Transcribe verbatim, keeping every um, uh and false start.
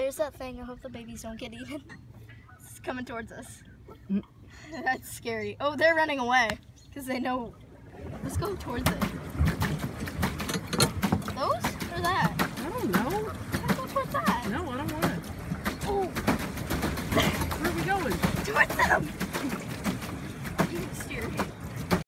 there's that thing. I hope the babies don't get eaten. It's coming towards us. Mm. That's scary. Oh, they're running away because they know. Let's go towards it. Those or that? I don't know. Let's go towards that. No, I don't want it. Oh. Where are we going? Towards them.